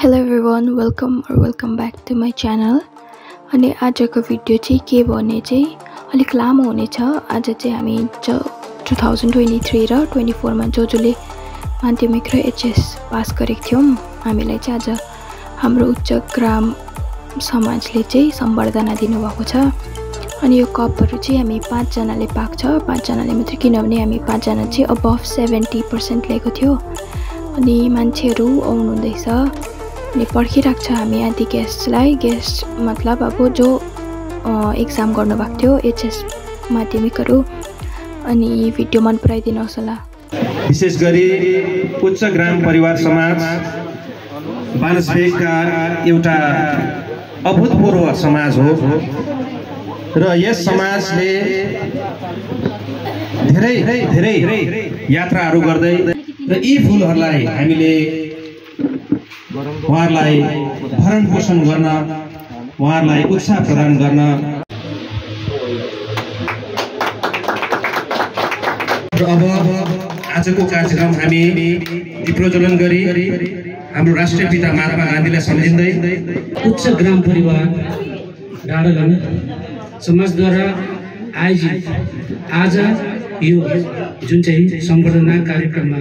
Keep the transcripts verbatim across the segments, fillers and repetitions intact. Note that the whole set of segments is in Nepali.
Hello everyone, welcome or welcome back to my channel. अनि आजको भिडियो चाहिँ के भने चाहिँ अलिक लामो हुनेछ। आज चाहिँ हामी two thousand twenty-three र twenty-four मा जो जोले माध्यमिक र एचएस पास गरेको थियौं हामीलाई चाहिँ आज हाम्रो उच्च ग्राम समाजले चाहिँ सम्बर्धना दिनुभएको छ। अनि यो कपहरु चाहिँ हामी पाँच जनाले पाएको छ। पाँच जनाले मात्र किनभने हामी पाँच जना चाहिँ above seventy percent ल्याएको थियो। अनि मान्छेहरु आउनु हुँदैछ अनि पर्खिराख्छ हामी आदि गेस्टलाई। गेस्ट मतलब अब जो एक्जाम गर्नु भएको थियो एचएस माध्यमिकहरु। अनि भिडियो मन पराइदिनुहोस् होला। विशेष गरी उच्च ग्राम परिवार समाज बानसबेगका एउटा अभूतपूर्व समाज हो र यस समाजले धेरै धेरै यात्राहरू गर्दै र यी फूलहरूलाई हामीले उहाँहरूलाई भरण पोषण गर्न उहाँहरूलाई उत्साह प्रदान गर्न र अब आजको कार्यक्रम हामी दीप प्रज्वलन गरी हाम्रो राष्ट्रिय पिता महात्मा गान्धीलाई सम्झिँदै उच्च ग्राम परिवार डाँडागाउँ समाजद्वारा आयोजित आज यो जुन चाहिँ सम्बर्धना कार्यक्रममा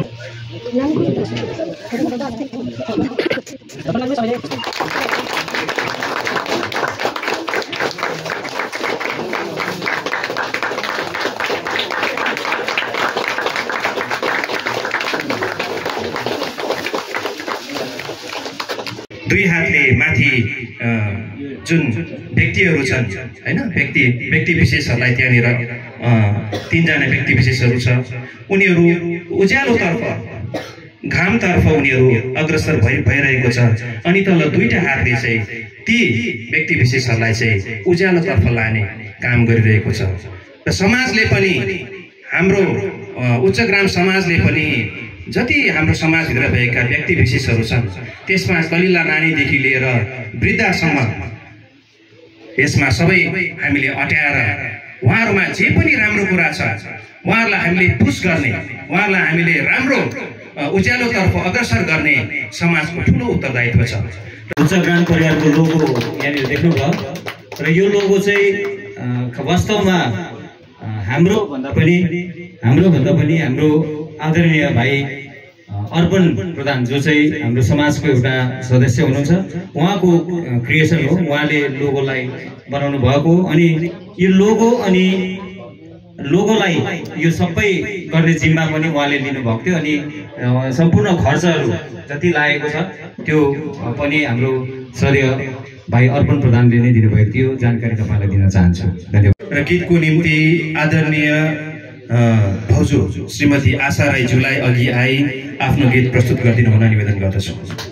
दुई हातले माथि जुन व्यक्तिहरू छन् हैन व्यक्ति व्यक्ति विशेषहरूलाई त्यहाँनिर तीन जना व्यक्ति विशेषहरू छ। उनीहरू उज्यालोतर्फ घामतर्फ उनीहरू अग्रसर भइ भइरहेको छ। अनि तल दुईटा हातले चाहिँ ती व्यक्ति विशेषहरूलाई चाहिँ उज्यालोतर्फ लाने काम गरिरहेको छ। र समाजले पनि हाम्रो उच्च ग्राम समाजले पनि जति हाम्रो समाजभित्र भएका व्यक्ति विशेषहरू छन् त्यसमा कलिला नानीदेखि लिएर वृद्धसम्म यसमा सबै हामीले अट्याएर उहाँहरुमा जे पनि राम्रो कुरा छ उहाँहरुलाई हामीले पुश गर्ने उहाँहरुलाई हामीले राम्रो उज्यालोतर्फ अग्रसर गर्ने समाजको ठूलो उत्तरदायित्व छ। उच्च ग्राम परिवारको लोगो यहाँनिर देख्नुभयो र यो लोगो चाहिँ वास्तवमा हाम्रो भन्दा पनि हाम्रो भन्दा पनि हाम्रो आदरणीय भाइ अर्पण प्रधान जो चाहिँ हाम्रो समाजको एउटा सदस्य हुनुहुन्छ उहाँको क्रिएसन हो। उहाँले लोगोलाई बनाउनु भएको अनि यो लोगो अनि लोगोलाई यो सबै गर्ने जिम्मा पनि उहाँले लिनु भएको थियो। अनि सम्पूर्ण खर्चहरू जति लागेको छ त्यो पनि हाम्रो श्रद्धेय भाइ अर्पण प्रधानले नै दिनुभएको थियो। जानकारी तपाईलाई दिन चाहन्छु। धन्यवाद। र गीतको निम्ति आदरणीय भाउजू श्रीमती आशा राईज्यूलाई अघि आई आफ्नो गीत प्रस्तुत गरिदिनु हुन निवेदन गर्दछु।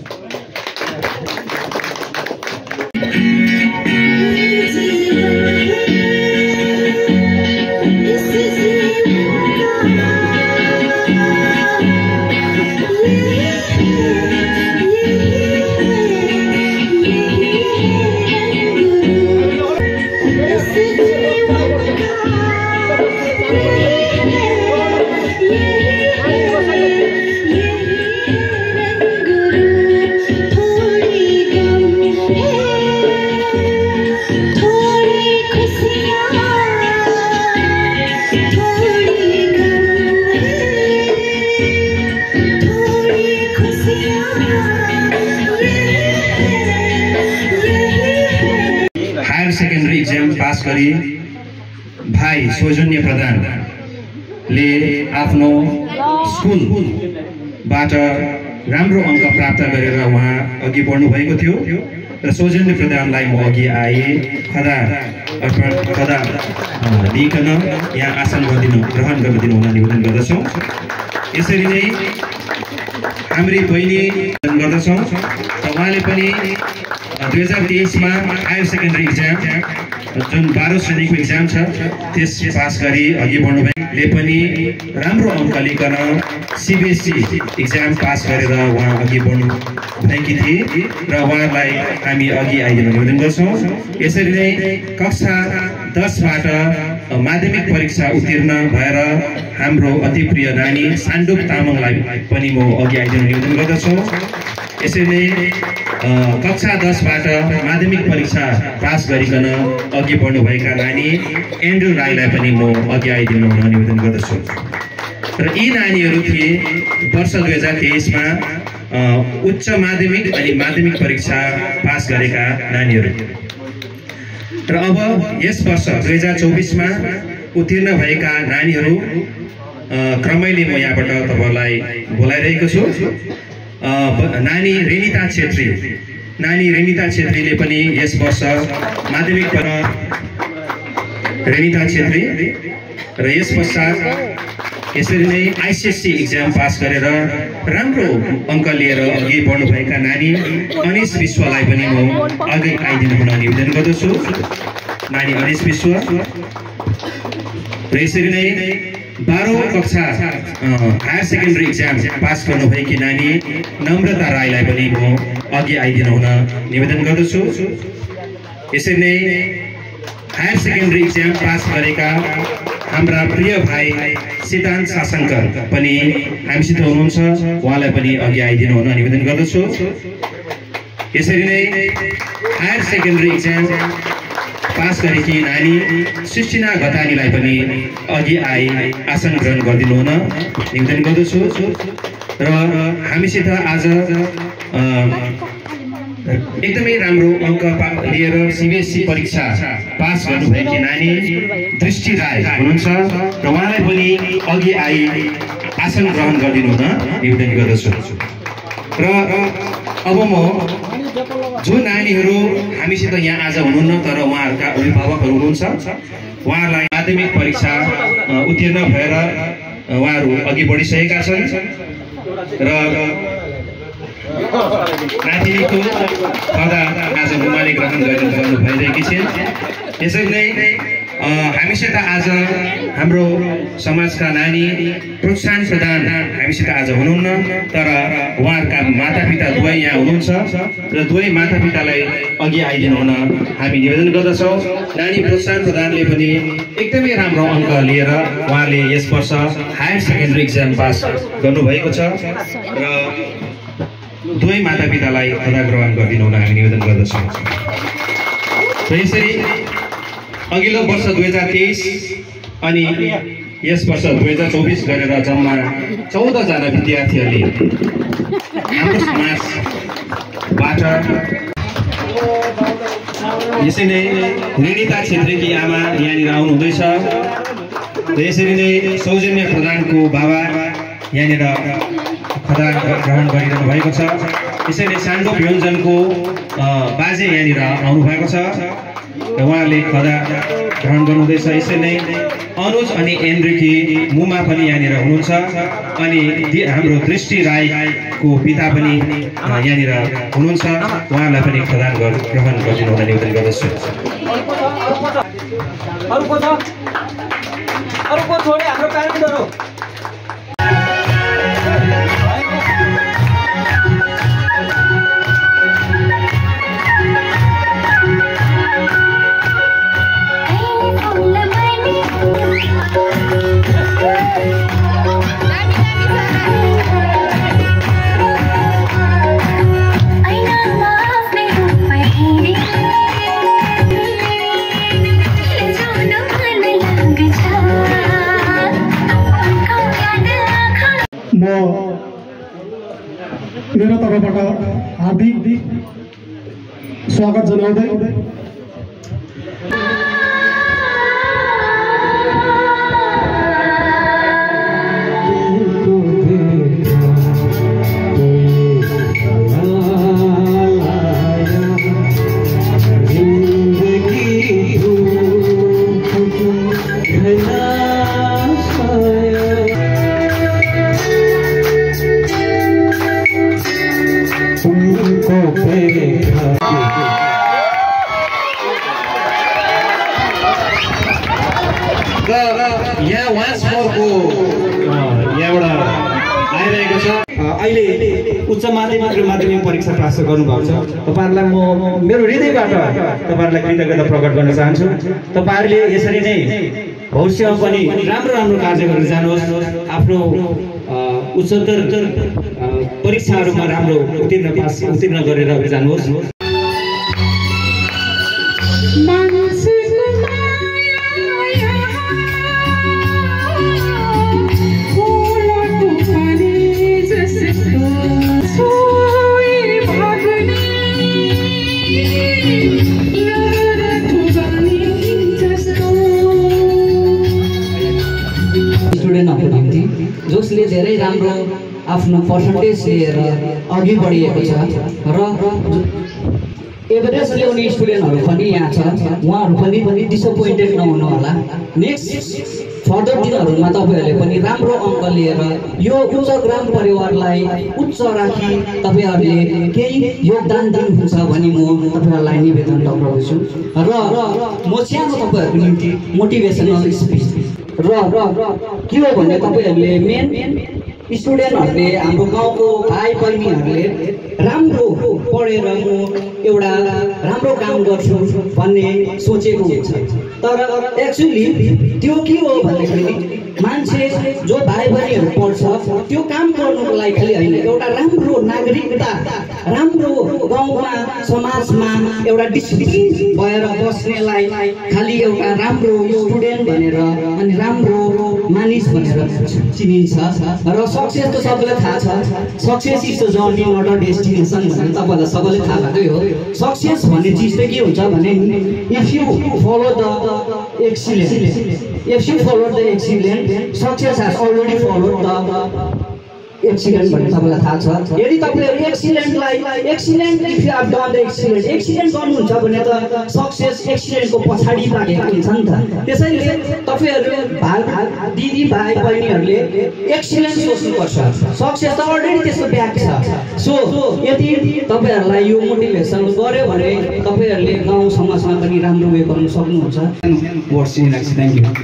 सेकेन्डरी एक्जाम पास गरी भाइ सौजन्य प्रधानले आफ्नो स्कुलबाट राम्रो अङ्क प्राप्त गरेर उहाँ अघि बढ्नु भएको थियो र सौजन्य प्रधानलाई म अघि आए खदा खदा लिकन यहाँ आसन गरिदिनु ग्रहण गरिदिनु हुन निवेदन गर्दछौँ। यसरी नै हाम्री बहिनी गर्दछौँ र उहाँले पनि दुई हजार तेईस मा हायर सेकेन्डरी एक्जाम जुन बाह्र श्रेणीको एक्जाम छ त्यस पास गरी अघि बढ्नुभएले पनि राम्रो अङ्क लिकन सीबीएसई एक्जाम पास गरेर उहाँ अघि बढ्नु भएकी थिए र उहाँलाई हामी अघि आइदिनु निवेदन गर्छौँ। यसरी नै कक्षा दस बाट माध्यमिक परीक्षा उत्तीर्ण भएर हाम्रो अति प्रिय नानी सान्डुप तामाङलाई पनि म अघि आइदिनु निवेदन गर्दछु। यसरी नै कक्षा दसबाट माध्यमिक परीक्षा पास गरिकन अघि बढ्नुभएका नानी एन्ड्रु राईलाई पनि म अघि आइदिनु हुन निवेदन गर्दछु। र यी नानीहरू थिए वर्ष दुई हजार तेइसमा उच्च माध्यमिक अनि माध्यमिक परीक्षा पास गरेका नानीहरू। र अब यस वर्ष दुई हजार चौबिसमा उत्तीर्ण भएका नानीहरू क्रमैले म यहाँबाट तपाईँलाई बोलाइरहेको छु। नानी रेनिता छेत्री नानी रेनिता छेत्रीले पनि यस वर्ष माध्यमिक रेनिता छेत्री र यस पश्चात यसरी नै आइसिएससी इक्जाम पास गरेर राम्रो अङ्क लिएर अघि बढ्नुभएका नानी अनिश विश्वलाई पनि म अघि आइदिनु हुन निवेदन गर्दछु। नानी अनिश विश्व र यसरी नै बाह्रौँ कक्षा हायर सेकेन्डरी इक्जाम पास गर्नुभएकी नानी नम्रता राईलाई पनि म अघि आइदिनु हुन निवेदन गर्दछु। यसरी नै हायर सेकेन्डरी इक्जाम पास गरेका हाम्रा प्रिय भाइ सिद्धान्त शासनकर पनि हामीसित हुनुहुन्छ, उहाँलाई पनि अघि आइदिनु हुन निवेदन गर्दछु। यसरी नै हायर सेकेन्डरी इक्जाम पास गरेकी नानी सृष्टिना घतानीलाई पनि अघि आई आसन ग्रहण गरिदिनु हुन निवेदन गर्दछु। र हामीसित आज एकदमै राम्रो अङ्क लिएर सिबिएसई परीक्षा पास गर्नुभएकी नानी दृष्टि राई हुनुहुन्छ र उहाँलाई पनि अघि आई आसन ग्रहण गरिदिनु हुन निवेदन गर्दछु। र अब म जो नानीहरू हामीसित यहाँ आज हुनुहुन्न तर उहाँहरूका अभिभावकहरू हुनुहुन्छ, उहाँहरूलाई माध्यमिक परीक्षा उत्तीर्ण भएर उहाँहरू अघि बढिसकेका छन् र नातिनीको पदा आज उहाँले ग्रहण गर्नु भइरहेकी छिन्। यसरी नै हामीसित आज हाम्रो समाजका नानी प्रोत्साहन प्रदान हामीसित आज हुनुहुन्न तर उहाँहरूका मातापिता दुवै यहाँ हुनुहुन्छ र दुवै मातापितालाई अघि आइदिनु हुन हामी निवेदन गर्दछौँ। नानी प्रोत्साहन प्रदानले पनि एकदमै राम्रो अङ्क लिएर उहाँले यस वर्ष हायर सेकेन्डरी इक्जाम पास गर्नुभएको छ र दुवै मातापितालाई पदा ग्रहण गरिदिनु हुन हामी निवेदन गर्दछौँ। र यसरी अघिल्लो वर्ष दुई हजार तेइस अनि यस वर्ष दुई हजार चौबिस गरेर जम्मा चौधजना विद्यार्थीहरूले हाम्रो समाजबाट यसै नै रेनिता छेत्रीकी आमा यहाँनिर आउनुहुँदैछ र यसरी नै सौजन्य प्रधानको बाबा यहाँनिर खदा ग्रहण गरिरहनु भएको छ। यसैले सान्डोप योन्जनको बाजे यहाँनिर आउनुभएको छ र उहाँले खदा ग्रहण गर्नुहुँदैछ। यसै नै अनुज अनि एन्ड्रिकी मुमा पनि यहाँनिर हुनुहुन्छ अनि हाम्रो दृष्टि राईको पिता पनि यहाँनिर हुनुहुन्छ, उहाँलाई पनि खदान ग्रहण गरिदिनु हुन निवेदन गर्दछु। म मेरो तर्फबाट हार्दिक स्वागत जनाउँदै यहाँ वान्स मोरको यहाँबाट आइरहेको छ। अहिले उच्च माध्यमिक र माध्यमिक परीक्षा पास गर्नुभएको छ। तपाईँहरूलाई म मेरो हृदयबाट तपाईँहरूलाई कृतज्ञता प्रकट गर्न चाहन्छु। तपाईँहरूले यसरी नै भविष्यमा पनि राम्रो राम्रो कार्य गरेर जानुहोस्, आफ्नो उच्चतर परीक्षाहरूमा राम्रो उत्तीर्ण पास उत्तीर्ण गरेर जानुहोस्। स्टुडेन्टहरूको निम्ति जसले धेरै राम्रो आफ्नो पर्सेन्टेज लिएर अघि बढिएको छ र एभरेज ल्याउने स्टुडेन्टहरू पनि यहाँ छ, उहाँहरू पनि पनि डिसपोइन्टेड नहुनु होला। नेक्स्ट फर्दर दिनहरूमा तपाईँहरूले पनि राम्रो अङ्क लिएर यो उच्च ग्राम परिवारलाई उच्च राखी तपाईँहरूले केही योगदान दिनुहुन्छ भनी म तपाईँहरूलाई निवेदन गर्दछु। र म सानो तपाईँहरूको निम्ति मोटिभेसनल स्पिच र के हो भने तपाईँहरूले मेन स्टुडेन्टहरूले हाम्रो गाउँको भाइ बहिनीहरूले राम्रो पढेर म एउटा राम्रो काम गर्छु भन्ने सोचेको हुन्छ, तर एक्चुअली त्यो के हो भन्दाखेरि मान्छे जो भाइ बहिनीहरू पढ्छ त्यो काम गर्नुको लागि खालि होइन, एउटा राम्रो नागरिकता, राम्रो गाउँमा समाजमा एउटा डिसिप्लिन भएर बस्नेलाई खालि एउटा राम्रो स्टुडेन्ट भनेर अनि राम्रो मानिस भनेर चिनिन्छ। र सक्सेस त सबैलाई थाहा छ, success is the journey not a destination भनेर तपाईँलाई सबैले थाहा भएकै हो। सक्सेस भन्ने चिज चाहिँ के हुन्छ भने if you follow the excellence, if you follow the excellence, success has already followed the excellent भन्ने तपाईँलाई थाहा छ। यदि तपाईँहरू एक्सिलेन्टलाई excellent if you have done the excellent excellent गर्नुहुन्छ भने त सक्सेस एक्सिलेन्टको पछाडि लागेको हुन्छ नि त। त्यसैले तपाईँहरू भाइ दिदी भाइ बहिनीहरूले एक्सिलेन्ट सोच्नुपर्छ, सक्सेस त अलरेडी त्यसको ब्याक छ। सो यदि तपाईँहरूलाई यो मोटिभेसन गर्यो भने तपाईँहरूले गाउँ समाजमा पनि राम्रो उयो गर्नु सक्नुहुन्छ। वर्ड्स राख्छु, थ्याङ्क यू।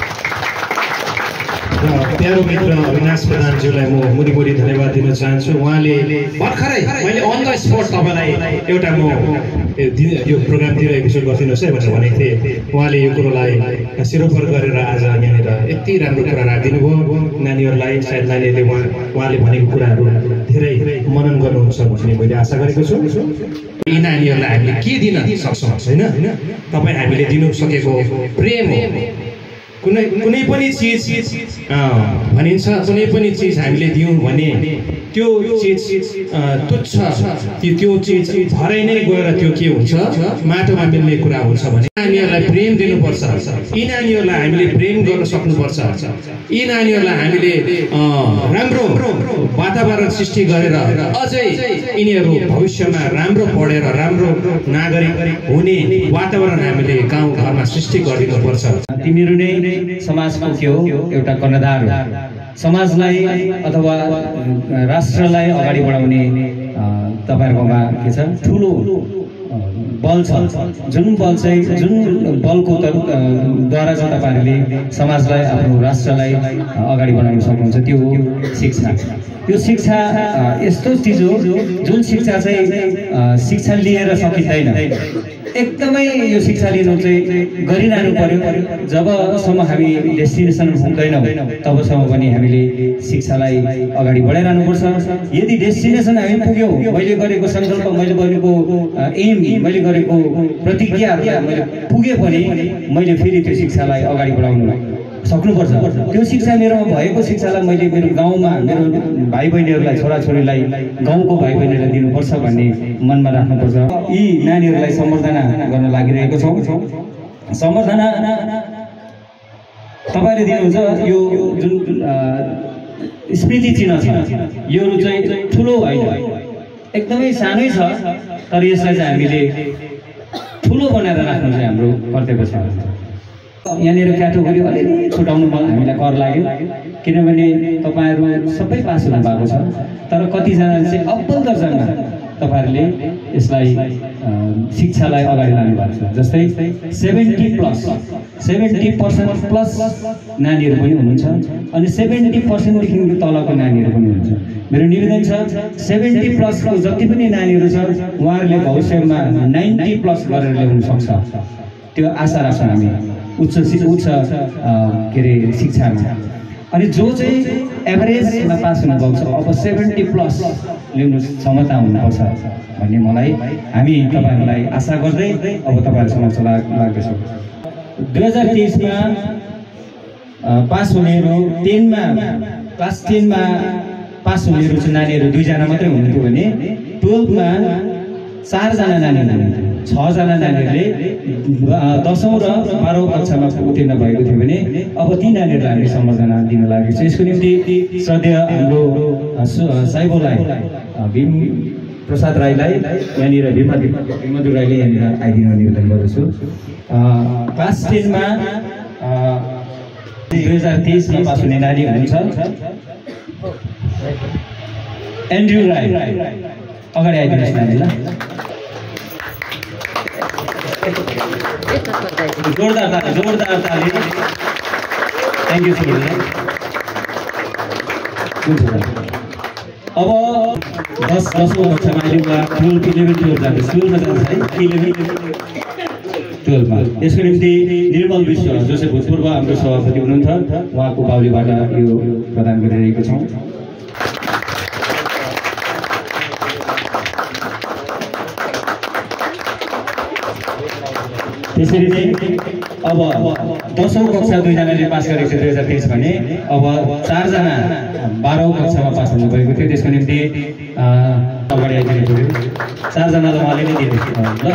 प्यारो मित्र अविनाश प्रधानज्यूलाई म मुरी मुरी धन्यवाद दिन चाहन्छु। उहाँले भर्खरै मैले अन द स्पट तपाईँलाई एउटा म यो प्रोग्रामतिर एपिसोड गरिदिनुहोस् है भनेर भनेको थिएँ। उहाँले यो कुरोलाई सिरोपर गरेर आज यहाँनिर यति राम्रो कुरा राखिदिनु भयो। नानीहरूलाई सायद नानीहरूले उहाँ उहाँले भनेको कुराहरू धेरै मनन गर्नुहुन्छ भन्ने मैले आशा गरेको छु। यी नानीहरूलाई हामीले के दिन सक्छौँ होइन, तपाईँ हामीले दिनु सकेको प्रेम हो। कुनै कुनै पनि चिज भनिन्छ, कुनै पनि चिज हामीले दियौँ भने त्यो चिज तुच्छ, त्यो चिज भरै नै गएर त्यो के हुन्छ माटोमा मिल्ने कुरा हुन्छ भने नानीहरूलाई प्रेम दिनुपर्छ। यी नानीहरूलाई हामीले प्रेम गर्न सक्नुपर्छ। यी नानीहरूलाई हामीले राम्रो वातावरण सृष्टि गरेर अझै यिनीहरू भविष्यमा राम्रो पढेर राम्रो नागरिक हुने वातावरण हामीले गाउँ घरमा सृष्टि गरिदिनुपर्छ। तिमीहरू नै समाजको के हो एउटा कर्णधार हो। समाजलाई अथवा राष्ट्रलाई अगाडि बढाउने तपाईँहरूकोमा के छ ठुलो बल छ, जुन बल चाहिँ जुन बलको द्वारा चाहिँ तपाईँहरूले समाजलाई आफ्नो राष्ट्रलाई अगाडि बढाउन सक्नुहुन्छ त्यो हो शिक्षा। त्यो शिक्षा यस्तो चिज हो जुन शिक्षा चाहिँ शिक्षा लिएर सकिँदैन, एकदमै यो शिक्षा लिनु चाहिँ गरिरहनु पर्यो। जबसम्म हामी डेस्टिनेसन पुग्दैनौँ तबसम्म पनि हामीले शिक्षालाई अगाडि बढाइरहनुपर्छ। यदि डेस्टिनेसन हामी पुग्यौँ, मैले गरेको सङ्कल्प, मैले गरेको एम, मैले गरेको प्रतिज्ञाहरूलाई मैले पुगे पनि मैले फेरि त्यो शिक्षालाई अगाडि बढाउनु सक्नुपर्छ। त्यो शिक्षा मेरोमा भएको शिक्षालाई मैले मेरो गाउँमा मेरो भाइ बहिनीहरूलाई, छोराछोरीलाई, गाउँको भाइ बहिनीहरूलाई दिनुपर्छ भन्ने मनमा राख्नुपर्छ। यी नानीहरूलाई सम्बर्धना गर्न लागिरहेको छौँ। सम्बर्धना तपाईँले दिनुहुन्छ यो जुन स्मृति चिन्ह छ, यो चाहिँ ठुलो होइन, एकदमै सानै छ, तर यसलाई चाहिँ हामीले ठुलो बनाएर राख्नु चाहिँ हाम्रो कर्तव्य छ। यहाँनिर क्याटेगोरी अलिअलि छुटाउनु हामीलाई कर लाग्यो, किनभने तपाईँहरू सबै पास हुनु भएको छ, तर कतिजना चाहिँ अब्बल दर्जामा तपाईँहरूले यसलाई शिक्षालाई अगाडि लानु भएको छ। जस्तै seventy plus seventy percent plus नानीहरू पनि हुनुहुन्छ अनि सेभेन्टी पर्सेन्टदेखि तलको नानीहरू पनि हुनुहुन्छ। मेरो निवेदन छ सेभेन्टी प्लसको जति पनि नानीहरू छ उहाँहरूले भविष्यमा नाइन्टी प्लस गरेर ल्याउनु सक्छ, त्यो आशा राख्छौँ हामी उच्च उच्च के अरे शिक्षामा। अनि जो चाहिँ एभरेजमा पास हुनुभएको छ अब सेभेन्टी प्लस ल्याउनु क्षमता हुनुपर्छ भन्ने मलाई हामी तपाईँहरूलाई आशा गर्दै अब तपाईँहरू समक्ष लाग्दछौँ। दुई हजार तेइसमा पास हुनेहरू टेनमा क्लास टेनमा पास हुनेहरू चाहिँ नानीहरू दुईजना मात्रै हुनुहुन्थ्यो भने टुवेल्भमा चारजना नानी हुनुहुन्थ्यो। छजना नानीहरूले दसौँ र बाह्रौँ कक्षामा उत्तीर्ण भएको थियो भने अब ती नानीहरूलाई हामीले सम्बर्धना दिन लागेको छ। यसको निम्ति श्रद्धेय हाम्रो साइबोलाई भीम प्रसाद राईलाई यहाँनिर भीमबहादुर राईले यहाँनिर आइदिन निवेदन गर्दछु। क्लास टेनमा दुई हजार तेइसमा पास हुने नानी हुनुहुन्छ एन्ड्रु राई, अगाडि आइदिनुहोस् नानीलाई। जोरदार ताली, जोरदार ताली। Thank you sir. अब दस दसौँ कक्षामा अहिले उहाँ टुवेल्भ इलेभेन टुवेल्भ जाँदैछ। टुवेल्भमा जान्छ है, इलेभेन टुवेल्भमा। यसको निम्ति निर्मल विश्व जो चाहिँ भूतपूर्व हाम्रो सभापति हुनुहुन्छ उहाँको बाहुलीबाट यो प्रदान गरिरहेको छौँ। त्यसरी नै अब दसौँ कक्षा दुईजनाले पास गरेको थियो दुई हजार तेइस भने अब चारजना बाह्रौँ कक्षामा पास हुनुभएको थियो। त्यसको निम्ति अगाडि आइदिनु पऱ्यो। चारजनालाई उहाँले नै दिनु ल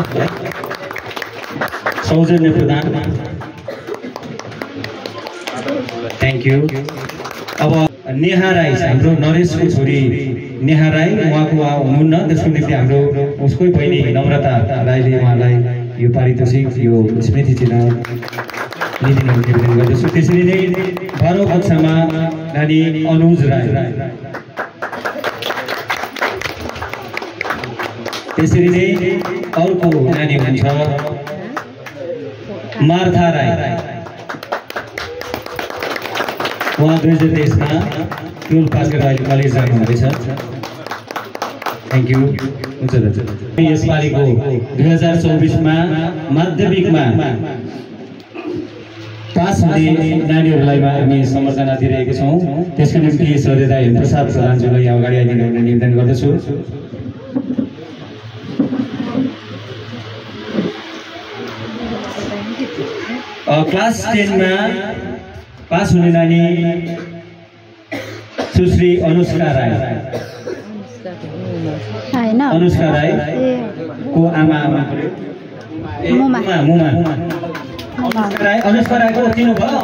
सौजन्य प्रदान। Thank you. अब नेहा राई हाम्रो नरेशको छोरी नेहा राई, उहाँको उहाँ हुनुहुन्न, त्यसको निम्ति हाम्रो उसकै बहिनी नम्रता राईले उहाँलाई यो पारितोषिक यो स्मृति चिन्ह निदिन निवेदन गर्दछु। त्यसरी नै बाह्रौँ कक्षामा नानी अनुज राई, त्यसरी नै अर्को नानी हुनुहुन्छ मार्था राई, उहाँ दुई हजार तेइसमा टुवेल्भ पास गरेर अहिले कलेज जानुहुँदैछ। Thank you. हुन्छ दाजु। यसपालिको दुई हजार चौबिसमा माध्यमिकमा पास हुने नानीहरूलाई हामी सम्बर्धना दिइरहेका छौँ। त्यसको निम्ति श्रद्धेय हेमप्रसाद प्रधानज्यूलाई यहाँ अगाडि आइदिनु हुने निवेदन गर्दछु। क्लास टेनमा पास हुने नानी सुश्री अनुष्का राई, अनुष्का राई को आमा आमा मुमा मुमा अनुष्का राई, अनुष्का राईको चिन्नु भयो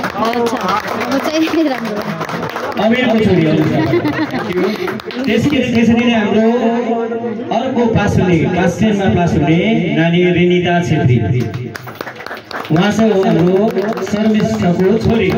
अमिरको छोरी अनुष्का। त्यसरी नै हाम्रो अर्को पास हुने क्लास टेनमा पास हुने नानी रेनिता छेत्री, उहाँ चाहिँ हो हाम्रो शर्मिष्ठको छोरी।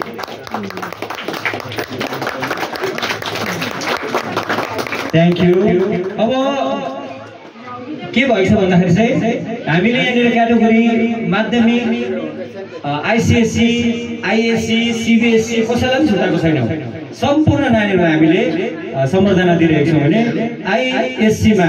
Thank you. अब के भएछ भन्दाखेरि चाहिँ हामीले यहाँनिर क्याटेगोरी माध्यमिक आइसिएससी आइएससी सिबिएससी कसैलाई पनि छुट्याएको छैनौँ। सम्पूर्ण नानीहरूलाई हामीले सम्बर्धना दिइरहेको छौँ भने आइएससीमा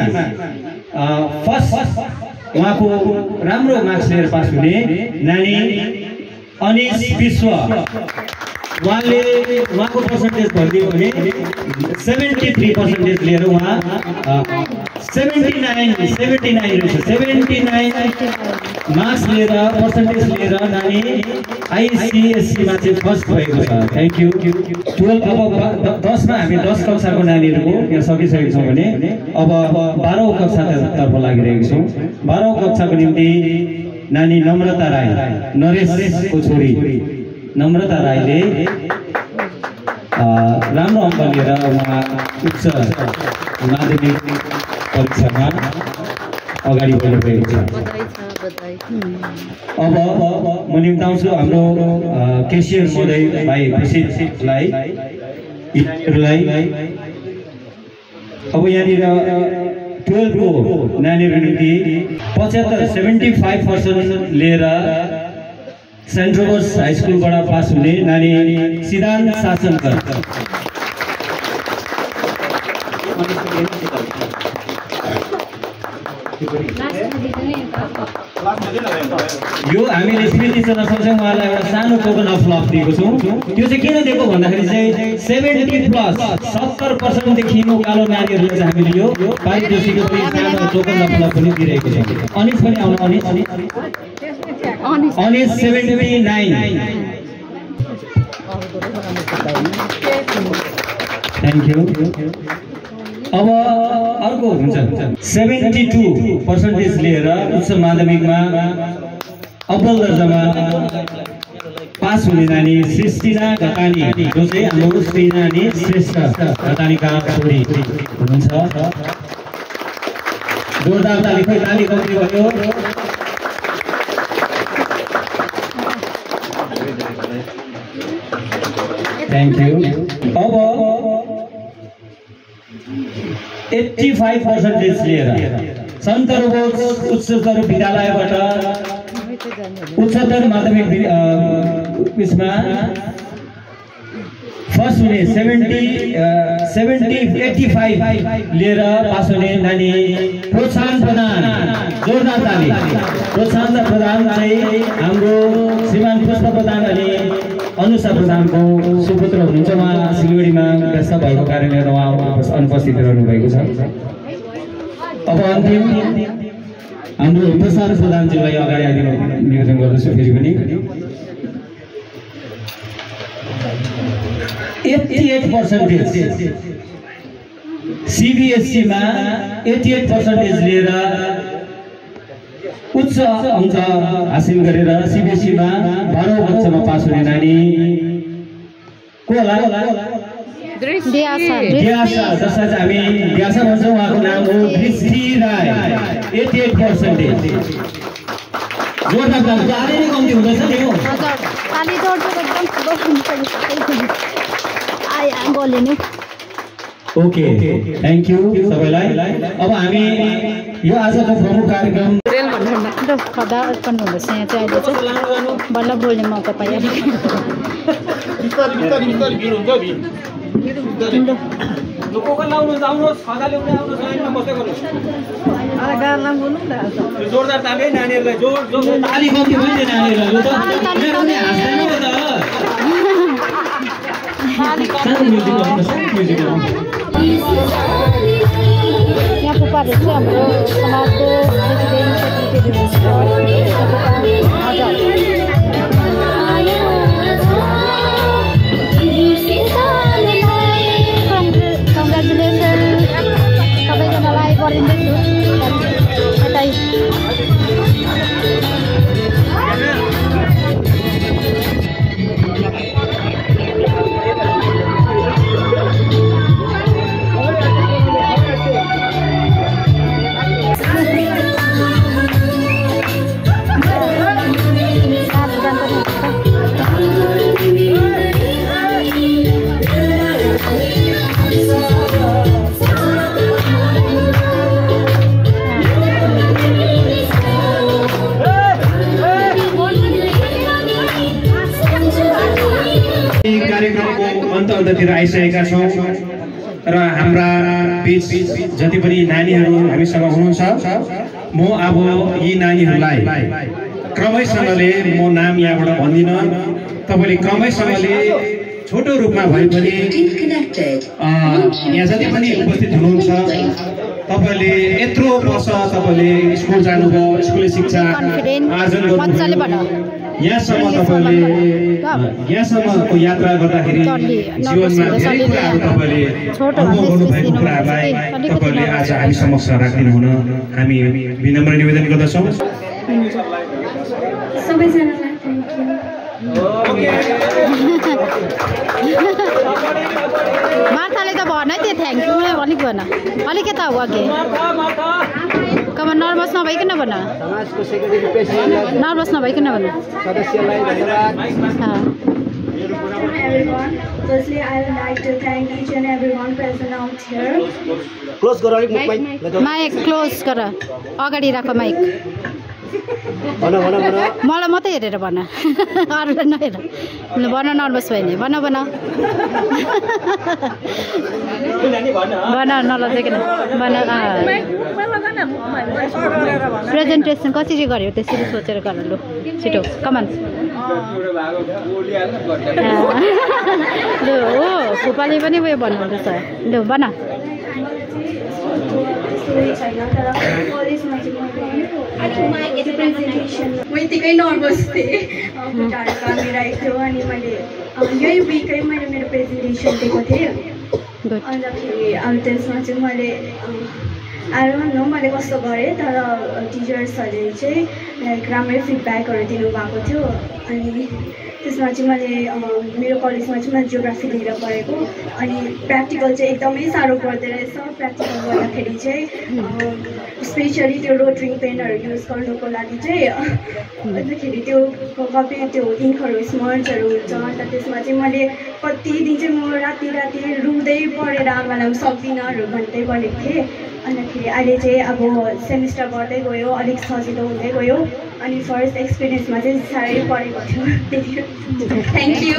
फर्स्ट उहाँको राम्रो मार्क्स लिएर पास हुने नानी अनिश विश्व, उहाँले उहाँको पर्सेन्टेज भनिदियो भने सेभेन्टी थ्री पर्सेन्टेज लिएर उहाँ सेभेन्टी नाइन सेभेन्टी नाइन रहेछ सेभेन्टी नाइन मार्क्स लिएर पर्सेन्टेज लिएर नानी आइसिएससीमा चाहिँ फर्स्ट भएको छ। Thank you. टुवेल्भ अब दसमा हामी दस कक्षाको नानीहरूको यहाँ सकिसकेको छौँ भने अब बाह्रौँ कक्षातर्फ लागिरहेको छौँ। बाह्रौँ कक्षाको निम्ति नानी नम्रता राई, नरेशको छोरी नम्रता राईले राम्रो अङ्क लिएर उहाँ उच्च माध्यमिक परीक्षामा अगाडि बढिरहेको छ। अब म निम्ताउँछु हाम्रो केसियर महोदय भाइ विशिषलाई यिनीहरूलाई। अब यहाँनिर टुवेल्भको नानीहरू निम्ति पचहत्तर सेभेन्टी फाइभ पर्सेन्ट लिएर सेन्ट रोबर्ट्स हाई स्कुलबाट पास हुने नानी सिद्धान्त शासनकर, यो हामीले स्मृति चन्द्र सँगसँगै उहाँलाई एउटा सानो टोकन अफ लभ दिएको छौँ। त्यो चाहिँ किन दिएको भन्दाखेरि चाहिँ सेभेन्टी प्लस सत्तर पर्सेन्टदेखि उकालो नानीहरूलाई चाहिँ हामीले यो पारितोषिकको पनि सानो टोकन अफ लभ पनि दिइरहेको छौँ। अनिस पनि आउनु Anish Anish seventy nine thank you. अब अर्को हुन्छ सेभेन्टी टू पर्सेन्टेज लिएर उच्च माध्यमिकमा अव्वल दर्जामा पास हुने नानी सृष्टिना घतानी, जो चाहिँ हाम्रो श्रीनानी श्रेष्ठ घतानीका छोरी हुनुहुन्छ। जोरदार ताली, खोइ ताली कम्ती भयो। Thank you. अब एट्टी फाइभ पर्सेन्टेज लिएर सन्त रोबोट उच्चतर विद्यालयबाट उच्चतर माध्यमिक उसमा फर्स्ट हुने सेभेन्टी सेभेन्टी एट्टी फाइभ लिएर पास हुने नानी प्रोत्साहन प्रदान, जोरदार ताली। प्रोत्साहन प्रदान चाहिँ हाम्रो श्रीमान पुष्प प्रधान अनि अनुषा प्रधानको सुपुत्र हुनुहुन्छ। उहाँ सिलगढीमा व्यस्त भएको कारणले उहाँ अनुपस्थित रहनु भएको छ। अब अन्तिम हाम्रो प्रसाद प्रधानजीलाई अगाडि आइदिन निवेदन गर्दछु। फेरि पनि एट्टी एट पर्सेन्टेज सिबिएसईमा एट्टी एट पर्सेन्टेज लिएर उच्च अङ्क हासिल गरेर सिबिएसईमा बाह्रौँ कक्षामा पास हुने नानी को होला? दियासा, जसलाई चाहिँ हामी दियासा भन्छौँ। उहाँको नाम हो दृष्टि राई, एट्टी एट पर्सेन्टेज। जोरदार ताली, अलि नै कम्ती हुँदैछ नि हो। ओके, थ्याङ्क यू सबैलाई। अब हामी यो आजको प्रमुख कार्यक्रम खदा उत्पन्न हुँदैछ। यहाँ चाहिँ अहिले चाहिँ बल्ल बोल्ने मौका पाइहाल्यो। जोरदार ताली नानीहरूलाई, जोर जोर ताली कम्ती भयो नि नानीहरूलाई। यहाँ पुपाहरू चाहिँ हाम्रो समाजको कङ्ग्रेचुलेसन सबैजनालाई गरिँदैछु। कार्यक्रमको अन्त अन्ततिर आइसकेका छौँ र हाम्रा बिच जति पनि नानीहरू हामीसँग हुनुहुन्छ, म अब यी नानीहरूलाई क्रमैसँगले म नाम यहाँबाट भन्दिनँ। तपाईँले क्रमैसँगले छोटो रूपमा भए पनि यहाँ जति पनि उपस्थित हुनुहुन्छ, तपाईँले यत्रो वर्ष तपाईँले स्कुल जानुभयो, स्कुले शिक्षा आर्जन गर्नुभयो, यहाँसम्म तपाईँले यहाँसम्मको यात्रा गर्दाखेरि जीवनमा धेरै कुराहरू तपाईँले अनुभव गर्नुभएको कुराहरूलाई तपाईँले आज हामी समक्ष राखिदिनु हुन हामी विनम्र निवेदन गर्दछौँ। सबैजनालाई थ्याङ्क यू। मार्थाले त भन है, त्यो थ्याङ्क यू अलिक भन, अलिक यता हो अघि कम नर्भस नभइकन भन, नर्भस नभइकन भन। Firstly, I would like to thank each and everyone present out here. Close गर अलिक माइक माइक क्लोज गर, अगाडि राख माइक। भन भन भन मलाई मात्रै हेरेर भन, अरूलाई नहेर। भन, नर्भस भयो नि, भन भन भन, नलजाइकन भन। प्रेजेन्टेसन कसरी गर्यो त्यसरी सोचेर गर लु छिटो कमान लु हो फुपाले पनि उयो भन्नुहुँदैछ लु बना म यतिकै नर्भस थिएँ खुट्टाहरू कामिरहेको थियो अनि मैले यही विकै मैले मेरो प्रेजेन्टेसन दिएको थिएँ अन्तखेरि अब त्यसमा चाहिँ मैले आई डोन्ट नो मैले कस्तो गरेँ तर टिचर्सहरूले चाहिँ लाइक राम्रै फिडब्याकहरू दिनुभएको थियो अनि त्यसमा चाहिँ मैले मेरो कलेजमा चाहिँ मैले जियोग्राफी लिएर पढेको अनि प्र्याक्टिकल चाहिँ एकदमै साह्रो पर्दो रहेछ प्र्याक्टिकल गर्दाखेरि चाहिँ स्पेसली त्यो रोटरिङ पेनहरू युज गर्नुको लागि चाहिँ अन्तखेरि त्यो कपी त्यो इङ्कहरू स्मर्ट्सहरू हुन्छ अन्त त्यसमा चाहिँ मैले कति दिन चाहिँ म राति राति रुँदै पढेर आमालाई सक्दिनँहरू भन्दै भनेको थिएँ अन्तखेरि अहिले चाहिँ अब सेमिस्टर बढ्दै गयो अलिक सजिलो हुँदै गयो अनि फर्स्ट एक्सपिरियन्समा चाहिँ साह्रै पढेको थियो त्यति थ्याङ्क यू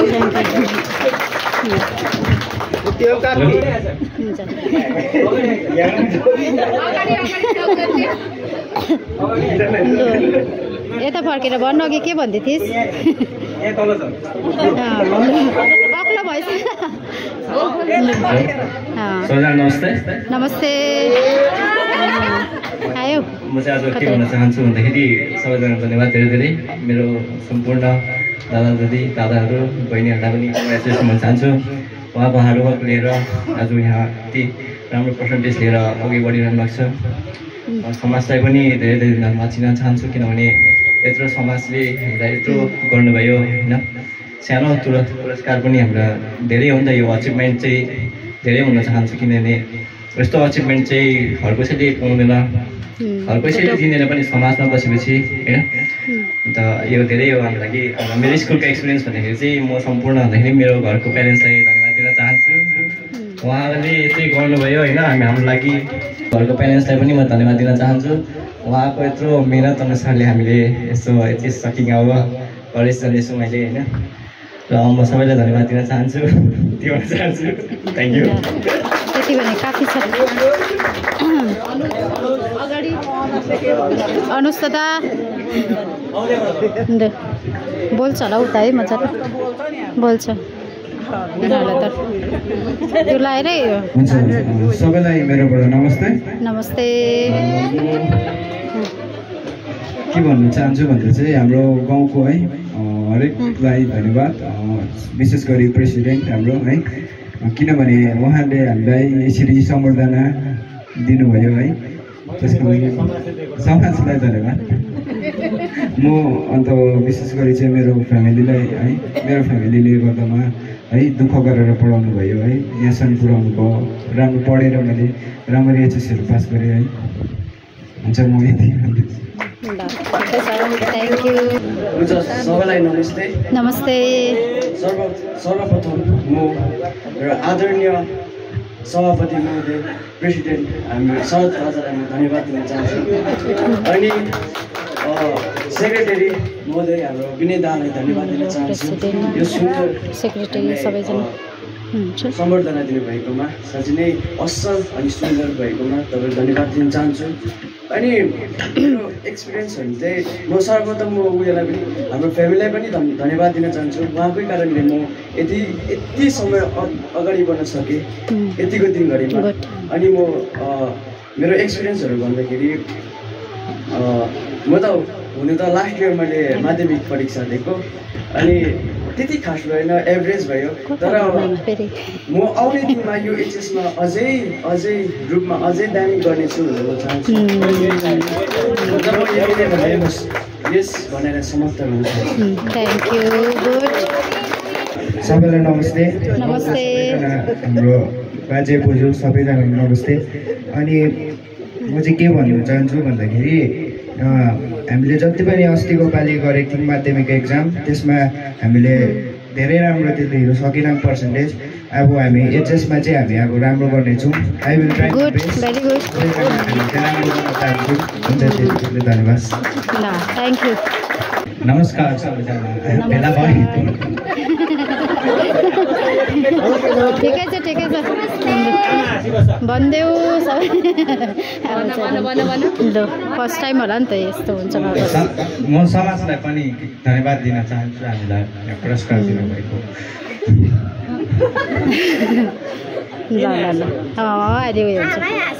यता फर्केर भन्नु अघि के भन्दै थिइस् अग्लो भएछ नमस्ते नमस्ते आयो म चाहिँ आज के भन्न चाहन्छु भन्दाखेरि सबैजना धन्यवाद धेरै धेरै मेरो सम्पूर्ण दादा दिदी दादाहरू बहिनीहरूलाई पनि कङ्ग्रेचुलेसन भन्न चाहन्छु उहाँको हार्डवर्क लिएर आज यहाँ यति राम्रो पर्सेन्टेज लिएर अघि बढिरहनु भएको छ समाजलाई पनि धेरै धेरै धन्यवाद दिन चाहन्छु किनभने यत्रो समाजले हामीलाई यत्रो गर्नुभयो होइन सानो तुरन्त पुरस्कार पनि हाम्रा धेरै हो नि त यो अचिभमेन्ट चाहिँ धेरै हुन चाहन्छु किनभने यस्तो अचिभमेन्ट चाहिँ हर कसैले पाउँदैन हर कसैले दिँदैन पनि समाजमा बसेपछि होइन अन्त यो धेरै हो हाम्रो लागि मेरो स्कुलको एक्सपिरियन्स भन्दाखेरि चाहिँ म सम्पूर्ण भन्दाखेरि मेरो घरको प्यारेन्ट्सलाई धन्यवाद दिन चाहन्छु उहाँले चाहिँ गर्नुभयो होइन हामी हाम्रो लागि घरको प्यारेन्ट्सलाई पनि म धन्यवाद दिन चाहन्छु उहाँको यत्रो मेहनत अनुसारले हामीले यस्तो यति सकिङ अब कलेज चलेछु मैले होइन र म सबैलाई धन्यवाद दिन चाहन्छु त्यो भन्न चाहन्छु थ्याङ्क यू त्यति भने काफी छ अनुस दादा बोल्छ होला उता है मजाले बोल्छ यिनीहरूलाई त त्यो लाएरै सबैलाई मेरोबाट नमस्ते नमस्ते के भन्न चाहन्छु भन्दा चाहिँ हाम्रो गाउँको है हरेकलाई धन्यवाद विशेष गरी प्रेसिडेन्ट हाम्रो है किनभने उहाँले हामीलाई यसरी सम्बर्धना दिनुभयो है त्यसको लागि समाजलाई धन्यवाद म अन्त विशेष गरी चाहिँ मेरो फ्यामिलीलाई है मेरो फ्यामिलीले गर्दामा है दुःख गरेर पढाउनु भयो है यहाँसम्म पुऱ्याउनु भयो राम्रो पढेर मैले राम्ररी एचएसहरू पास गरेँ है हुन्छ म यति थ्याङ्क यू हुन्छ सबैलाई नमस्ते नमस्ते सर्व सर्वप्रथम म र आदरणीय सभापति महोदय प्रेसिडेन्ट हाम्रो शरद राजालाई म धन्यवाद दिन चाहन्छु अनि सेक्रेटरी महोदय हाम्रो विनय दालाई धन्यवाद दिन चाहन्छु यो सुन्दर सेक्रेटरी सबैजना सम्बर्धना दिनुभएकोमा साँच्चै नै असल अनि सुन्दर भएकोमा तपाईँलाई धन्यवाद दिन चाहन्छु अनि मेरो एक्सपिरियन्सहरू चाहिँ म सर्वप्रथम म उयोलाई पनि हाम्रो फ्यामिलीलाई पनि धन्यवाद दिन चाहन्छु उहाँकै कारणले म यति यति समय अगाडि बढ्न सकेँ यतिको दिन घडीमा अनि म मेरो एक्सपिरियन्सहरू भन्दाखेरि म त हुनु त लास्ट इयर मैले माध्यमिक परीक्षा दिएको अनि त्यति खास भएन एभरेज भयो तर म आउने दिनमा यो एचएसमा अझै अझै रूपमा अझै दामी गर्नेछु भनेर म चाहन्छु जब यतिले भने म यस भनेर समाप्त गर्न चाहन्छु थ्याङ्क यू गुड सबैलाई नमस्ते नमस्ते हाम्रो बाजे बोजू सबैजना नमस्ते अनि म चाहिँ के भन्न चाहन्छु भन्दाखेरि हामीले जति पनि अस्तिको पालि गरेको थियौँ माध्यमिक एक्जाम त्यसमा हामीले धेरै राम्रो दिनु सकेनौँ पर्सेन्टेज अब हामी एचएसमा चाहिँ हामी अब राम्रो गर्नेछौँ I will try good very good राम्रो गर्न चाहन्छु हुन्छ त्यति धन्यवाद ल थ्याङ्क यू नमस्कार सबैजना भेला भयो ठिकै छ ठिकै छ भनिदेऊ सबै ल फर्स्ट टाइम होला नि त यस्तो हुन्छ म समाजलाई पनि धन्यवाद दिन चाहन्छु हामीलाई पुरस्कार दिनुभएको ल ल ल अहिले उयो हुन्छ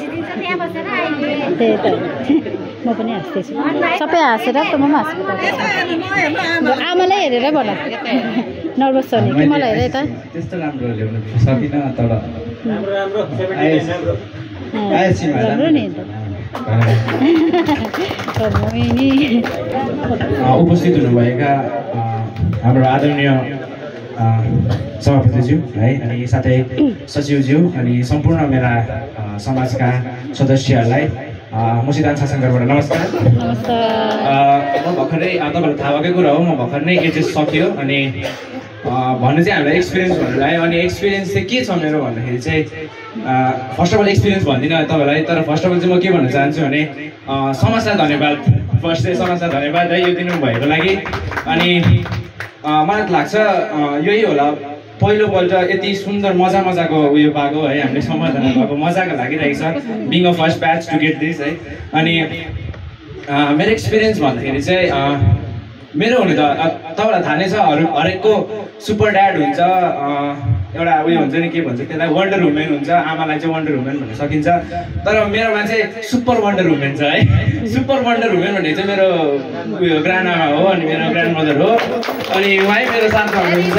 त्यही त म पनि हाँस्दैछु सबै हाँसेर त म पनि हाँस्छु आमालाई हेरेर भन नर्भस छ नि कि मलाई हेरे त त्यस्तो राम्रो ल्याउनु सकिनँ तर राम्रो नि उपस्थित हुनुभएका हाम्रो आदरणीय सभापतिज्यू है अनि साथै सचिवज्यू अनि सम्पूर्ण मेरा समाजका सदस्यहरूलाई मुसिदान शासनगरबाट नमस्कार। म भर्खरै तपाईँहरूलाई थाहा भएकै कुरा हो, म भर्खर नै एचएस सक्यो अनि भन्नु चाहिँ हामीलाई एक्सपिरियन्स भन्नुलाई अनि एक्सपिरियन्स चाहिँ के छ मेरो भन्दाखेरि चाहिँ फर्स्ट अफ अल एक्सपिरियन्स भन्दिनँ तपाईँलाई, तर फर्स्ट अफ अल चाहिँ म के भन्न चाहन्छु भने समाजलाई धन्यवाद। फर्स्ट चाहिँ समाजलाई धन्यवाद है यो दिनुभएको लागि। अनि मलाई लाग्छ यही होला पहिलोपल्ट यति सुन्दर मजा मजाको उयो पाएको है हामीले समाधान भएको मजाको लागिरहेको छ being a first batch to get this है। अनि मेरो एक्सपिरियन्स भन्दाखेरि चाहिँ मेरो हुनु त तपाईँलाई थाहा नै छ हरेक हरेकको सुपर ड्याड हुन्छ, एउटा उयो हुन्छ नि के भन्छ त्यसलाई वन्डर वुमेन हुन्छ, आमालाई चाहिँ वन्डर वुमेन भन्न सकिन्छ, तर मेरोमा चाहिँ सुपर वन्डर वुमेन छ है। सुपर वन्डर वुमेन भन्ने चाहिँ मेरो उयो ग्रान्ड आमा हो अनि मेरो ग्रान्ड मदर हो अनि उहाँ मेरो साथमा हुनुहुन्छ।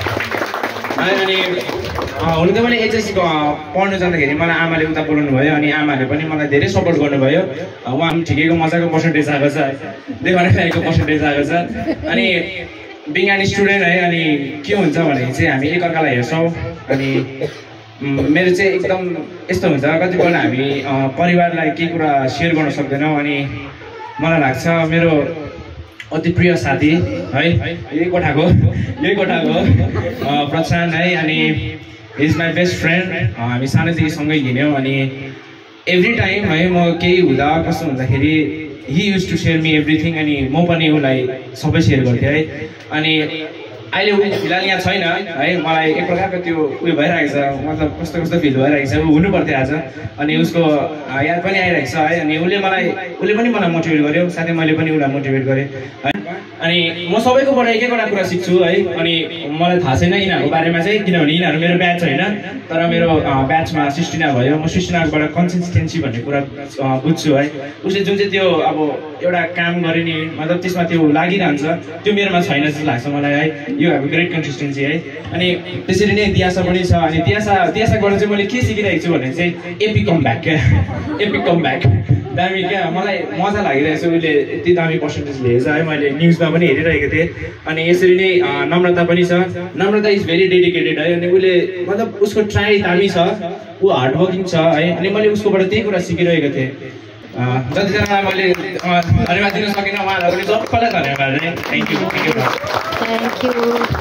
अनि हुनु त मैले एचएस पढ्नु जाँदाखेरि मलाई आमाले उता बोलाउनु भयो अनि आमाले पनि मलाई धेरै सपोर्ट गर्नुभयो। उहाँ पनि ठिकैको मजाको पर्सेन्टेज आएको छ, देखाउने खाएको पर्सेन्टेज आएको छ। अनि बिङ एन स्टुडेन्ट है अनि के हुन्छ भने चाहिँ हामी एकअर्कालाई हेर्छौँ अनि मेरो चाहिँ एकदम यस्तो हुन्छ कतिपल्ट हामी परिवारलाई केही कुरा सेयर गर्न सक्दैनौँ अनि मलाई लाग्छ मेरो अति प्रिय साथी है यही कोठाको यही कोठाको प्रशान है अनि इज माई बेस्ट फ्रेन्ड। हामी सानैदेखि सँगै हिँड्यौँ अनि एभ्री टाइम है म केही हुँदा कस्तो हुँदाखेरि he use to share me everything अनि म पनि उसलाई सबै सेयर गर्थेँ है। अनि अहिले ऊ फिलहाल यहाँ छैन है, मलाई एक प्रकारको त्यो उयो भइरहेको छ, मतलब कस्तो कस्तो फिल भइरहेको छ, ऊ हुनु पर्थ्यो आज अनि उसको याद पनि आइरहेको छ है। अनि उसले मलाई उसले पनि मलाई मोटिभेट गर्यो, साथै मैले पनि उसलाई मोटिभेट गरेँ है। अनि म सबैकोबाट एक एकवटा कुरा सिक्छु है। अनि मलाई थाहा छैन यिनीहरूको बारेमा चाहिँ किनभने यिनीहरू मेरो ब्याच होइन, तर मेरो ब्याचमा सृष्टिना भयो, म सृष्टिनाबाट कन्सिस्टेन्सी भन्ने कुरा बुझ्छु है। उसले जुन चाहिँ त्यो अब एउटा काम गरे नि मतलब त्यसमा त्यो लागिरहन्छ त्यो मेरोमा छैन जस्तो लाग्छ मलाई है। यो अब ग्रेट कन्सिस्टेन्सी है। अनि त्यसरी नै दियासा पनि छ अनि दियासा दियासाबाट चाहिँ मैले के सिकिरहेको छु भने चाहिँ एपिक कम ब्याक क्या एपिक कम ब्याक दामी क्या मलाई मजा लागिरहेको छ। उसले यति दामी पर्सेन्टेज लिएछ है, मैले न्युजमा पनि हेरिरहेको थिएँ। अनि यसरी नै नम्रता पनि छ, नम्रता इज भेरी डेडिकेटेड है। अनि उसले मतलब उसको ट्राई दामी छ, ऊ हार्डवर्किङ छ है। अनि मैले उसकोबाट त्यही कुरा सिकिरहेको थिएँ। जतिजनालाई मैले धन्यवाद दिन सकिनँ उहाँहरूलाई पनि सबैलाई धन्यवाद है। Thank you thank you thank you.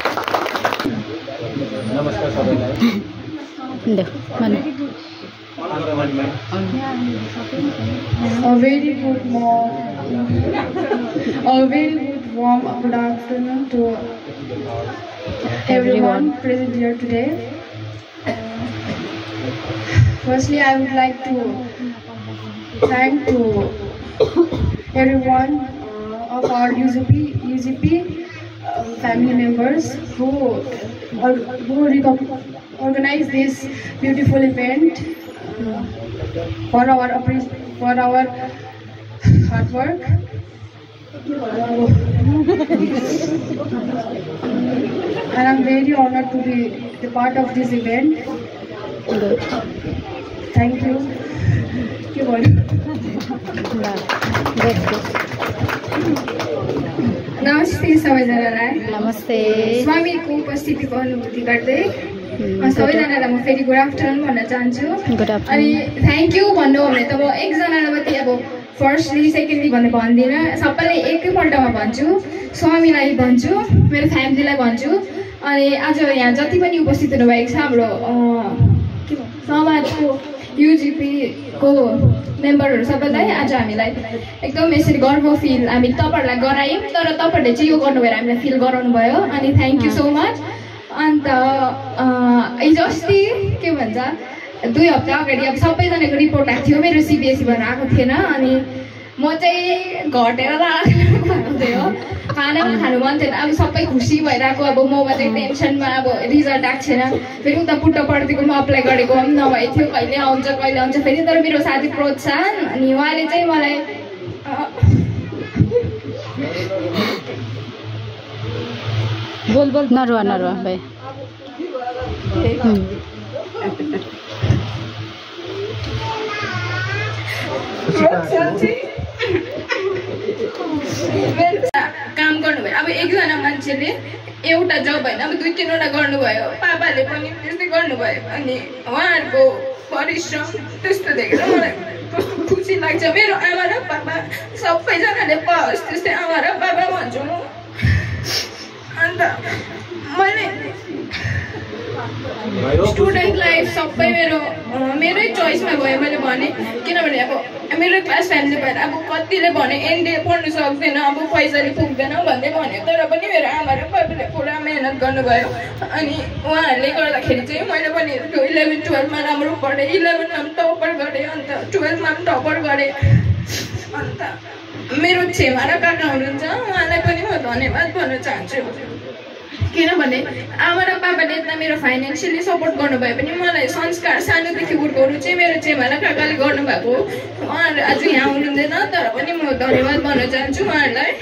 नमस्कार सबैलाई। A very good morning, a very good warm good afternoon to everyone present here today. Firstly, I would like to thank to everyone uh, of our U G P U G P uh, family members who or, who organized this beautiful event uh, for our for our hard work. And I'm very honored to be the part of this event. Thank you. नमस्ते सबैजनालाई। नमस्ते। स्वामीको उपस्थितिको अनुभूति गर्दै सबैजनालाई म फेरि गुड आफ्टरनुन भन्न चाहन्छु। अनि थ्याङ्क यू भन्नु हो भने त म एकजनालाई मात्रै अब फर्स्टली सेकेन्डली भनेर भन्दिनँ, सबैलाई एकैपल्टमा भन्छु। स्वामीलाई भन्छु, मेरो फ्यामिलीलाई भन्छु अनि आज यहाँ जति पनि उपस्थित हुनुभएको छ हाम्रो के भन्छ समाजको युजिपीको मेम्बरहरू सबैलाई आज हामीलाई एकदम यसरी गर्व फिल हामी तपाईँहरूलाई गरायौँ, तर तपाईँहरूले चाहिँ यो गर्नुभयो हामीलाई फिल गराउनु भयो अनि थ्याङ्क यू सो मच। अन्त हिजो अस्ति के भन्छ दुई हप्ता अगाडि अब सबैजनाको रिपोर्ट आएको थियो, मेरो सिबिएसईबाट आएको थिएन। अनि म चाहिँ घटेर भएको थियो, खाना पनि खानु मन थिएन। अब सबै खुसी भइरहेको, अब म मात्रै टेन्सनमा, अब रिजल्ट आएको छैन। फेरि उता पुट्टपर्तिको म अप्लाई गरेको पनि नभएको थियो, कहिले आउँछ कहिले आउँछ फेरि। तर मेरो साथी प्रोत्साहन अनि उहाँले चाहिँ मलाई बोल बोल नरुवा नरुवा भाइ काम गर्नुभयो। अब एकजना मान्छेले एउटा जब होइन, अब दुई तिनवटा गर्नुभयो, पापाले पनि त्यस्तै गर्नुभयो। अनि उहाँहरूको परिश्रम त्यस्तो देखेर मलाई कस्तो खुसी लाग्छ। मेरो आमा र पापा सबैजनाले पाओस् त्यस्तै आमा र पापा भन्छु म। अन्त मैले स्टुडेन्ट लाइफ सबै मेरो मेरै चोइसमा भयो। मैले भने किनभने अब मेरो क्लास फ्यामिली भएर अब कतिले भने एनडे पढ्नु सक्दैन, अब पैसाले पुग्दैन भन्दै भन्यो। तर पनि मेरो आमा र बाबाले पुरा मेहनत गर्नुभयो। अनि उहाँहरूले गर्दाखेरि चाहिँ मैले पनि इलेभेन टुवेल्भमा राम्रो पढेँ, इलेभेनमा पनि टपर गरेँ, अन्त टुवेल्भमा पनि टपर गरेँ। अन्त मेरो छेमा र काका हुनुहुन्छ, उहाँलाई पनि म धन्यवाद भन्न चाहन्छु। किनभने आमा र बाबाले यता मेरो फाइनेन्सियली सपोर्ट गर्नुभयो पनि मलाई संस्कार सानोदेखि हुर्काउनु चाहिँ मेरो छेमा र काकाले गर्नुभएको। उहाँहरू आज यहाँ हुनुहुँदैन, तर पनि म धन्यवाद भन्न चाहन्छु उहाँहरूलाई।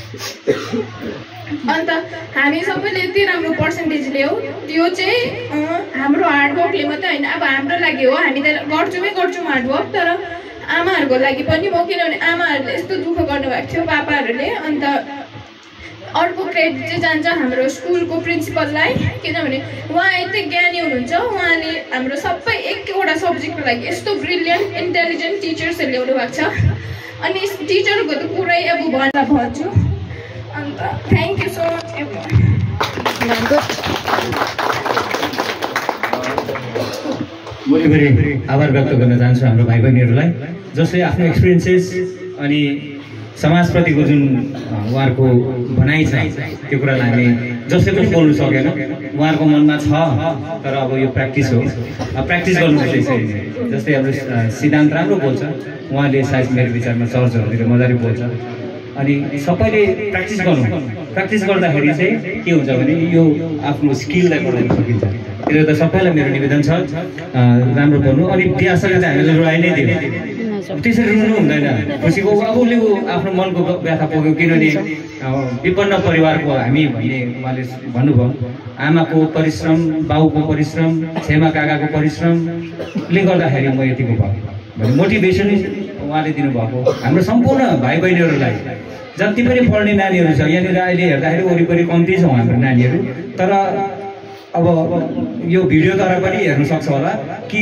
अन्त हामी सबैले यति राम्रो पर्सेन्टेज ल्यायौँ, त्यो चाहिँ हाम्रो हार्डवर्कले मात्रै होइन, अब हाम्रो लागि हो। हामी त गर्छौँ गर्छौँ हार्डवर्क, तर आमाहरूको लागि पनि हो। किनभने आमाहरूले यस्तो दुःख गर्नुभएको थियो पापाहरूले। अन्त अर्को क्रेडिट चाहिँ जान्छ हाम्रो स्कुलको प्रिन्सिपललाई, किनभने उहाँ यति ज्ञानी हुनुहुन्छ। उहाँले हाम्रो सबै एकवटा सब्जेक्टको लागि यस्तो ब्रिलियन्ट इन्टेलिजेन्ट टिचर्सहरू ल्याउनु भएको छ। अनि टिचरको त पुरै अब भन्न भन्छु। अन्त थ्याङ्क यू सो मच। भोलि आभार व्यक्त गर्न चाहन्छु हाम्रो भाइ बहिनीहरूलाई, जसले आफ्नो एक्सपिरियन्सेस अनि समाजप्रतिको जुन उहाँहरूको भनाइ छ त्यो कुरालाई हामी जसले पनि बोल्नु सकेन, उहाँहरूको मनमा छ। तर अब यो प्र्याक्टिस हो, प्र्याक्टिस गर्नुपर्छ यसरी। जस्तै हाम्रो सिद्धान्त राम्रो बोल्छ, उहाँले सायद मेरो विचारमा चर्चहरूतिर मजाले बोल्छ। अनि सबैले प्र्याक्टिस गर्नु, प्र्याक्टिस गर्दाखेरि चाहिँ के हुन्छ भने यो आफ्नो स्किललाई बढाउन सकिन्छ। त्यो त सबैलाई मेरो निवेदन छ, राम्रो पढ्नु। अनि बिहासँग चाहिँ हामीले रुवाई नै दिनु, त्यसरी रुनु हुँदैन। खुसीको अब उसले आफ्नो मनको व्यथा पुग्यो, किनभने विपन्न परिवारको हामी भन्ने उहाँले भन्नुभयो। आमाको परिश्रम, बाउको परिश्रम, छेमा काकाको परिश्रमले गर्दाखेरि म यतिको भयो भने मोटिभेसन उहाँले दिनुभएको। हाम्रो सम्पूर्ण भाइ बहिनीहरूलाई, जति पनि पढ्ने नानीहरू छ यहाँनिर अहिले हेर्दाखेरि वरिपरि कम्ती छ हाम्रो नानीहरू, तर अब यो भिडियोद्वारा पनि हेर्नु सक्छ होला कि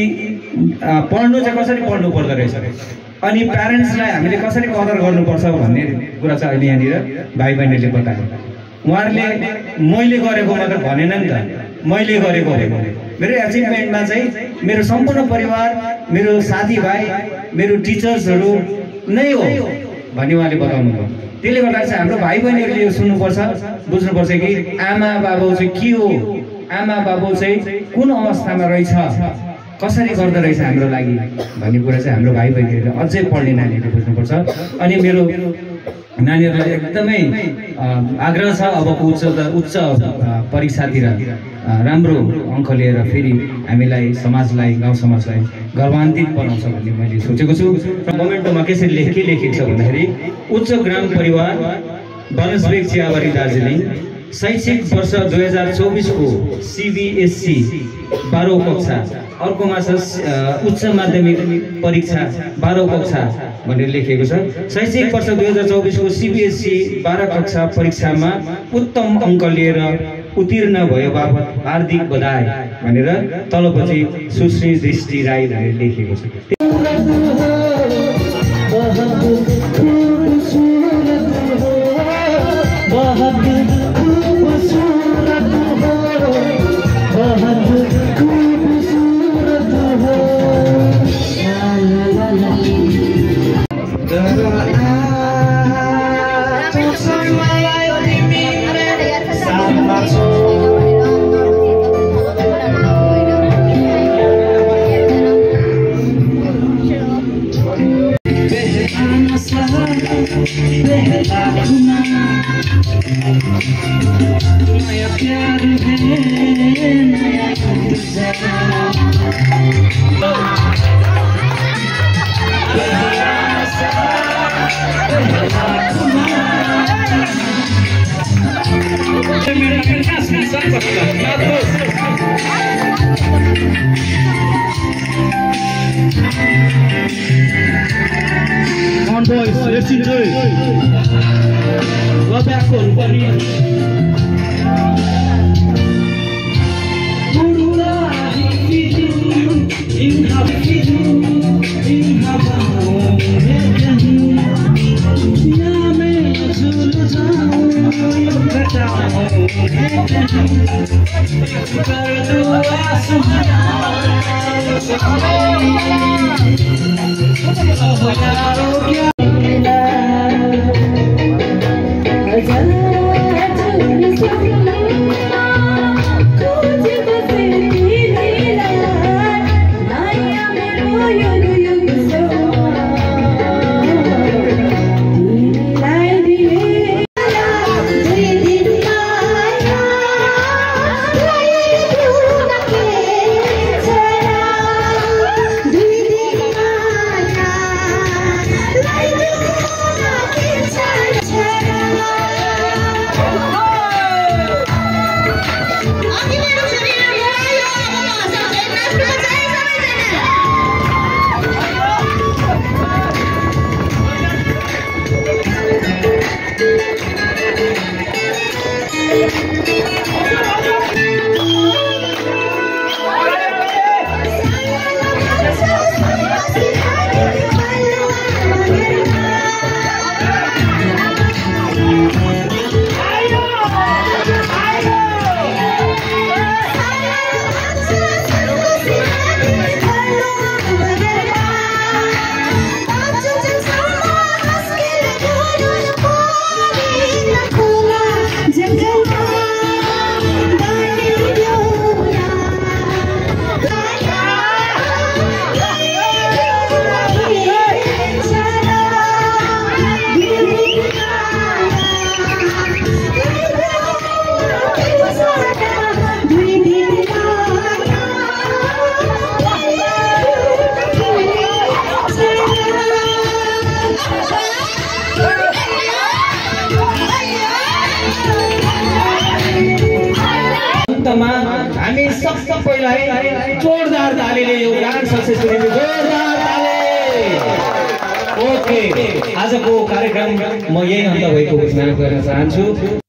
पढ्नु चाहिँ कसरी पढ्नु पर्दो रहेछ, अनि प्यारेन्ट्सलाई हामीले कसरी कदर गर्नुपर्छ भन्ने कुरा चाहिँ अहिले यहाँनिर भाइ बहिनीले बताए। उहाँहरूले मैले गरेको मात्र भनेन नि त, मैले गरेको भनेको मेरो एचिभमेन्टमा चाहिँ मेरो सम्पूर्ण परिवार, मेरो साथीभाइ, मेरो टिचर्सहरू नै हो भन्ने उहाँले बताउनु भयो। त्यसले गर्दा चाहिँ हाम्रो भाइ बहिनीहरूले यो सुन्नुपर्छ, बुझ्नुपर्छ कि आमा बाबु चाहिँ के हो, आमा बाबु चाहिँ कुन अवस्थामा रहेछ, कसरी गर्दो रहेछ हाम्रो लागि भन्ने कुरा चाहिँ हाम्रो भाइ बहिनीहरूले अझै पढ्ने नानीहरूले बुझ्नुपर्छ। अनि मेरो नानीहरूलाई एकदमै आग्रह छ अबको उच्च उच्च परीक्षातिर राम्रो अङ्क लिएर फेरि हामीलाई, समाजलाई, गाउँ समाजलाई गर्वान्वित बनाउँछ भन्ने मैले सोचेको छु। मोमेन्टोमा कसरी लेख के लेखेको छ भन्दाखेरि उच्च ग्राम परिवार बनसबेग चियाबारी दार्जिलिङ शैक्षिक वर्ष दुई हजार चौबिसको सिबिएसई बाह्रौँ कक्षा, अर्कोमा छ उच्च माध्यमिक परीक्षा बाह्रौँ कक्षा भनेर लेखिएको छ। शैक्षिक वर्ष दुई हजार चौबिसको सिबिएसई बाह्र कक्षा परीक्षामा उत्तम अङ्क लिएर उत्तीर्ण भयो बापत हार्दिक बधाई भनेर तलपछि सुश्री दृष्टि राई भनेर लेखिएको छ। नया प्यार है नया Come on boys, let's enjoy. Go back for Pari. हामी सबैलाई जोरदार तालीले यो गान सक्सेसको निम्ति जोरदार ताली। ओके, आजको कार्यक्रम म यही अन्त भएको घोषणा गर्न चाहन्छु।